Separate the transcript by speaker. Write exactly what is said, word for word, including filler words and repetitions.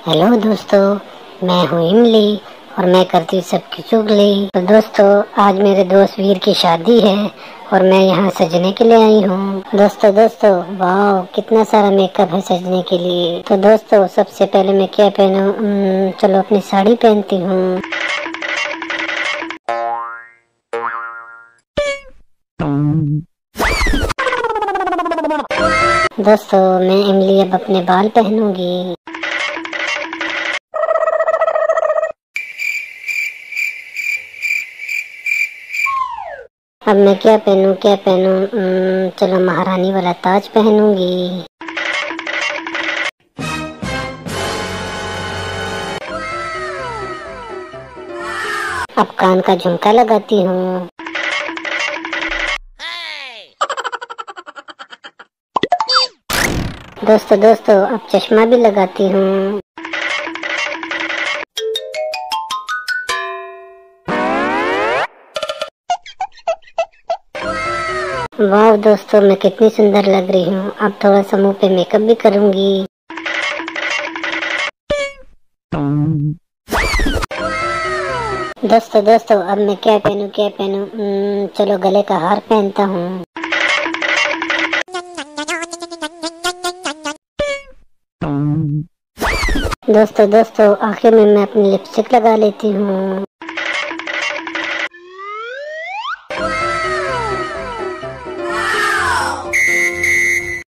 Speaker 1: Hello दोस्तों, मैं हूँ इमली और मैं करती हूँ सबकी चुगली। तो दोस्तों, आज मेरे दोस्त वीर की शादी है और मैं यहाँ सजने के लिए आई हूँ। दोस्तों दोस्तों वाह, कितना सारा मेकअप है सजने के लिए। तो दोस्तों, सबसे पहले मैं क्या पहनूं? चलो अपनी साड़ी पहनती हूँ। दोस्तों, मैं इमली अब अपने बाल पहनूंगी। अब मैं क्या पहनूं क्या पहनूं? चलो महारानी वाला ताज पहनूंगी। अब कान का झुमका लगाती हूँ। दोस्तों दोस्तों अब चश्मा भी लगाती हूँ। वाह दोस्तों, मैं कितनी सुंदर लग रही हूँ। अब थोड़ा सा मुंह पे मेकअप भी करूंगी। दोस्तों दोस्तों अब मैं क्या पहनूं क्या पहनूं? चलो गले का हार पहनता हूँ। दोस्तों दोस्तों आखिर में मैं अपनी लिपस्टिक लगा लेती हूँ।